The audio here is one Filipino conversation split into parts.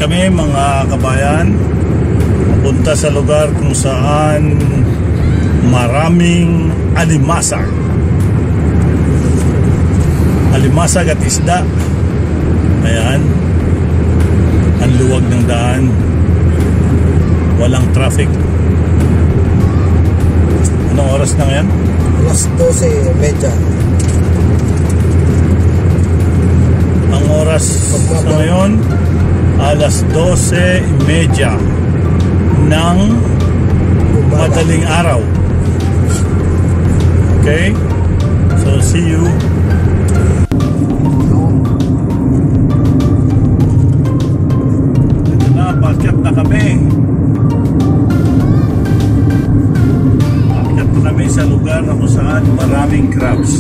kami mga kabayan, punta sa lugar kung saan maraming alimasag at isda. Ayan, ang luwag ng daan, walang traffic. Anong oras na ngayon? Alas 12:30. Ang oras sa ngayon, alas 12:30 ng madaling araw. Okay? So see you. Ito na, pakyat na kami. Pakyat na kami sa lugar na kung saan maraming crabs.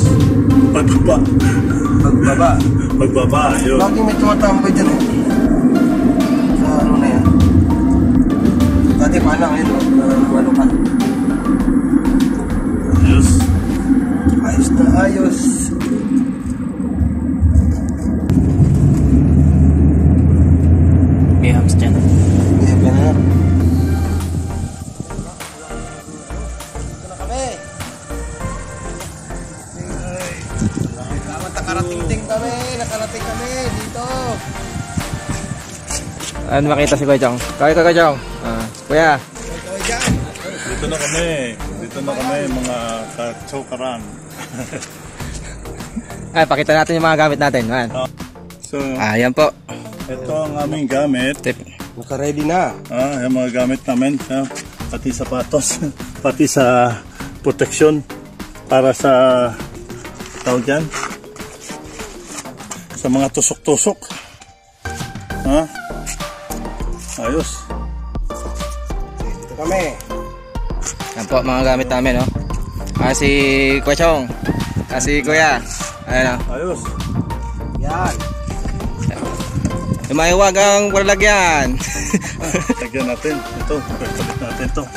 Pagbaba, yun. Lagi may tumatambay dyan eh. Sa ano na yan. Dati pa lang yun. Malukan. Ayos. Ayos na ayos. May hams dyan. Ayan ka na. Ito na kami. Nakarating kami dito. Ano makita si Kuya Chong? Kuya Chong. Kuya. Dito na kami mga kachokaran. Ay, pakita natin yung mga gamit natin. So, ayan po. ito ang aming gamit. Naka-ready na. Yung mga gamit namin. Pati sapatos. Pati sa protection. Para sa tawag dyan. Sa mga tusok-tusok. Ayos. Dito kami. Yan po mga gamit namin, no? Si Kuya Chong. Si Kuya. Ayan, no? Ayos. Yan. Yung maiwag ang walalagyan. Lagyan natin. Ito. Palit natin ito.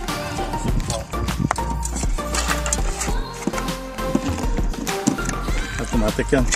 Automatic yan.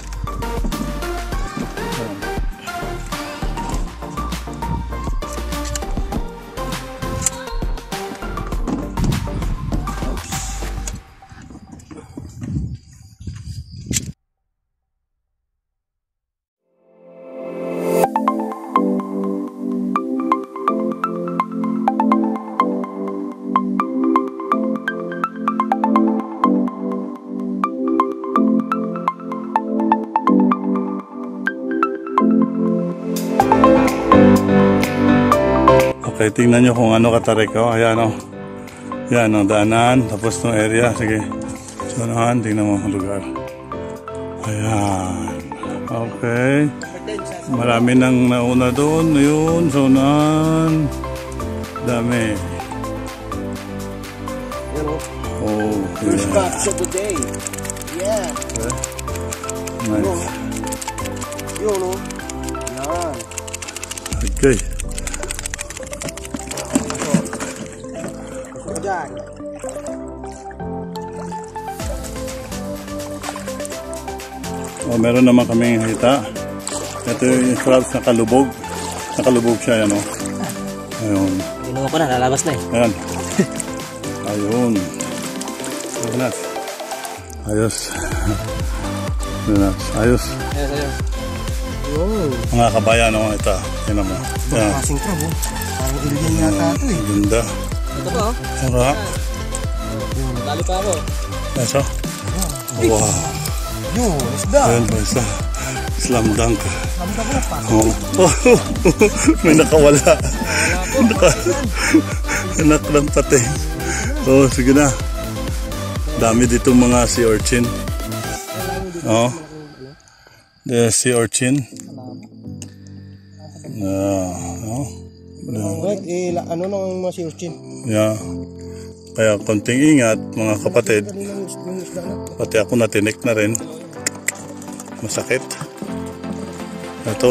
Okay, tingnan nyo kung ano katarik ko. Ayan o. Yan o, daanan. Tapos itong area. Sige. Sunahan. Tingnan mo ang lugar. Ayan. Okay. Marami nang nauna doon. Ayun. Sunahan. Dami. Oh. First batch of the day. Yeah. Okay. Nice. Yun o. Yan. Okay. Diyan. Meron naman kaming hita. Ito yung crabs na kalubog. Nakalubog siya yan o. Ayun. Inuha ko na, lalabas na eh. Ayan. Ayun. Ayos. Ayos. Mga kabayan o ito. Tingnan mo. Yan. Kasing crab o. Parang alien yata ito eh. Ganda. Ito po. Mura. Tali pa ako. Eso. Wow. Yun, isda. Ayan po isa. Slam dunk. Slam dunk na pa. May nakawala. Anak lang pati. Sige na. Dami dito mga sea urchin. The sea urchin. Ano nang mga sea urchin? Yeah. Kaya konting ingat mga kapatid. Pati ako natinik na rin. Masakit. Ito.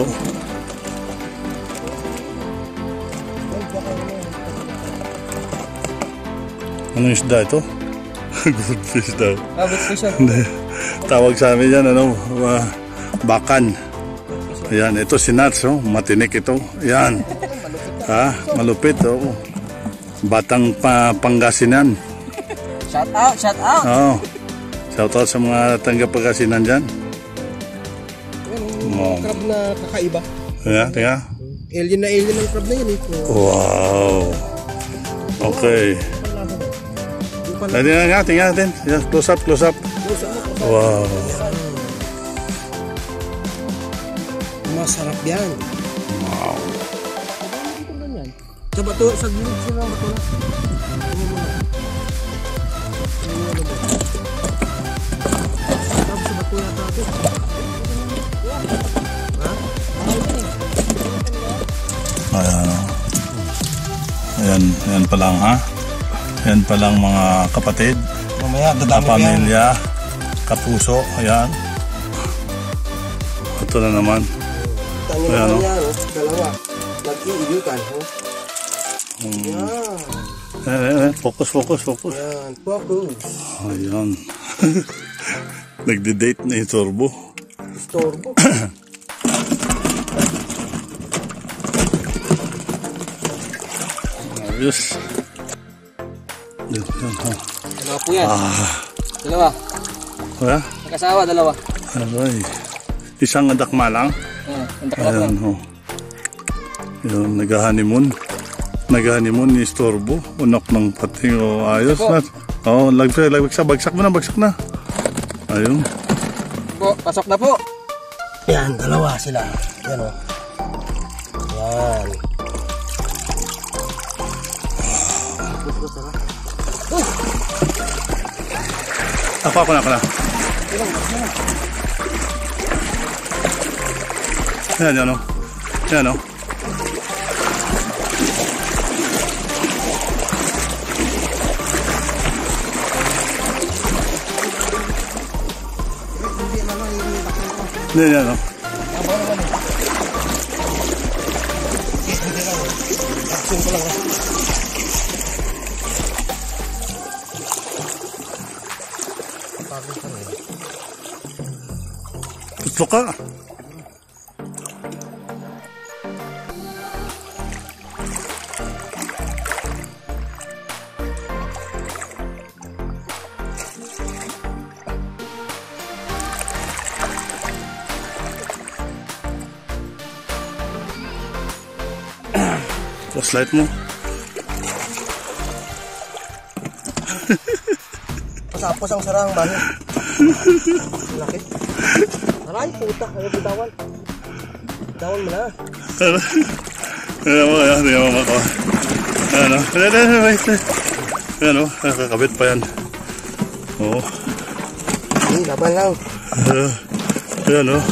Anong isda ito? Goldfish daw. Goldfish. Tawag sa amin yan, bakan. Ayan, ito si Nats, oh. Matinik ito. Ayan. Ha? Malupit, oh. Batang Pangasinan. Shout out, shout out. Oh. Shout out sa mga taga-Pangasinan dyan. Yung crab na kakaiba. Ayan, tingnan. Alien na alien ang crab na yun eh. Wow. Okay. Tingnan natin. Close up, close up. Wow. Masarap yan. Wow. Sa bato, sa gilid sila ang bato na. Sa bato na ito. Ayan pa lang, ha? Ayan pa lang mga kapatid. Mamaya, dadami pa yan. Kapamilya, kapuso, ayan. Ito na naman. Tanyo naman yan, dalawa. Nag-iilutan, Ayan. Focus. Yan, focus. Ayan. Nagde-date na yung Turbo. Turbo. Ayos. Yan, ha. Dalawa po yan. Dalawa. Wala? Nakasawa, dalawa. Aray. Isang adakma lang. Ang dakma lang. Ayan, ho. Yun, nag-honeymoon. Nag-honeymoon ni Storbo. Unak ng pating, o ayos na. Oo, bagsak na. Ayun. Po, pasok na po. Yan, dalawa sila. Yan o. Yan. Ako na. Yan o. Yan o. Tutok ka. Flashlight mo. Pasapos ang sarang bahay. Laki. Aray, puta. Ayaw bitawan. Bitawan mo na. Tingnan mo ako. Ayan o. Nakakabit pa yan. Oo. Laban lang. Ayan o.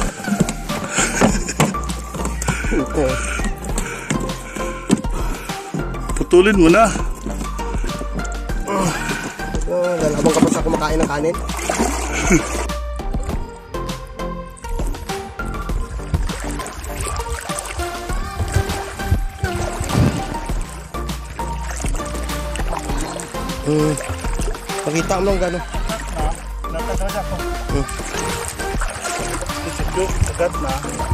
Putulin mo na. Lalabang ka pa sa kumakain ng kanin. Pakita mo lang gano'n. Nagkakasya ko. Agad na.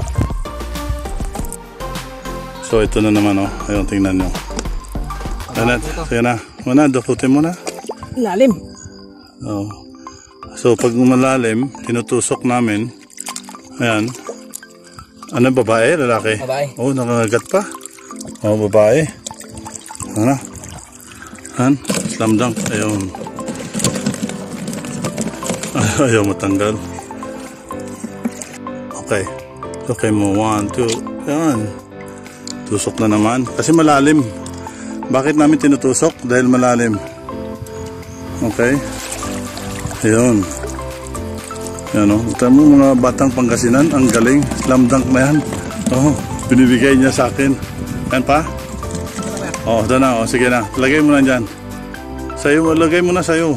So ito na naman o. Ayun, tingnan nyo. Sige na. Dukutin mo na. Lalim. Oh. So pag malalim, tinutusok namin. Ayan. Ano, babae, lalaki? Babae. Oh, nakakagat pa. Oh, babae. Ano? Han? Slam dunk. Ayun. Ayaw matanggal. Okay. Okay mo. 1, 2. Ayan. Tusok na naman. Kasi malalim. Bakit namin tinutusok? Dahil malalim. Okay. Ayun. Yan o. Ito mo mga batang Pangasinan. Ang galing. Slam dunk na yan. Oh, binibigay niya sa akin. Yan pa? Oh, ito na. Oh, sige na. Lagay mo na dyan. Sayo. Lagay mo na sayo.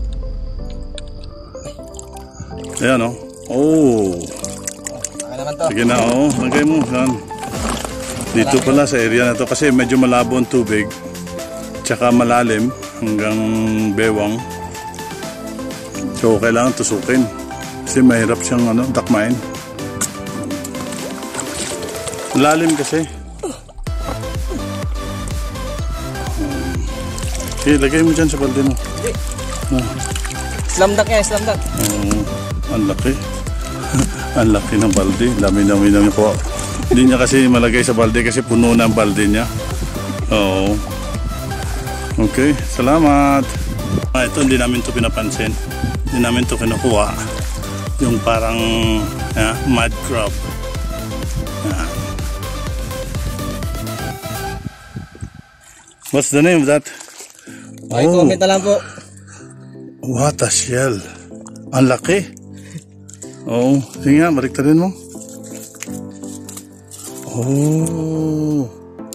Ayan o. Oh. Sige na. Oh, lagay mo. Yan. Dito pala sa area na to. Kasi medyo malabo ang tubig. Tsaka malalim. Hanggang bewang. So kailangan tusukin kasi mahirap siyang dakmain. Lalim kasi. Okay, lagay mo dyan sa balde mo. Slam dunk yan, slam dunk. Ang laki. Ang laki ng balde. Dami-dami namin po. Hindi niya kasi malagay sa balde kasi puno na ang balde niya. Oo. Okay, salamat. Ito hindi namin ito pinapansin. Hindi namin ito kinukuha. Yung parang mud crab. What's the name of that? Okay, comment na lang po. What a shell. Ang laki. Oo. Sige nga, baliktarin mo. Oh.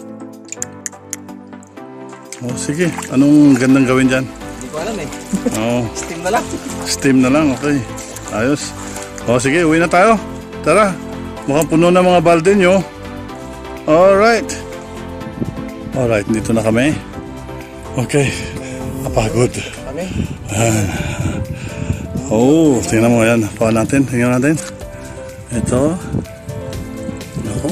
Oh, sige. Anong gandang gawin dyan? Hindi ko alam eh. Oo. Steam na lang. Steam na lang, okay. Ayos. O sige, uwi na tayo. Tara. Mukhang puno na mga balde nyo. Alright. Alright, dito na kami. Okay. Kapagod. Kami? Oh, tingnan mo yan. Pawa natin. Tingnan natin. Ito. Ako.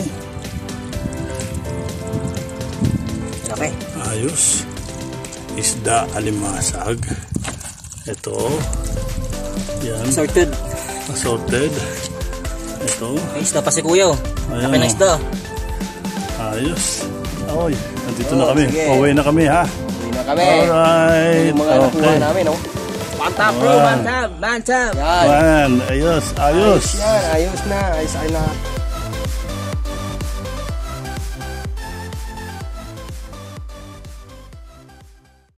Okay. Ayos. Isda alimasag. Ito. Yan. Sorted. Assorted. Ito. May isda pa si kuya oh. Ayan, Laki na isda. Ayos. Oy, nandito na kami. Sige. Pauwi na kami ha. Uwi na kami. Alright. Yung mga nakuha namin oh. Mantap bro, mantap. Mantap. Man, ayos, ayos. Ayos yan, ayos na. Ayos na.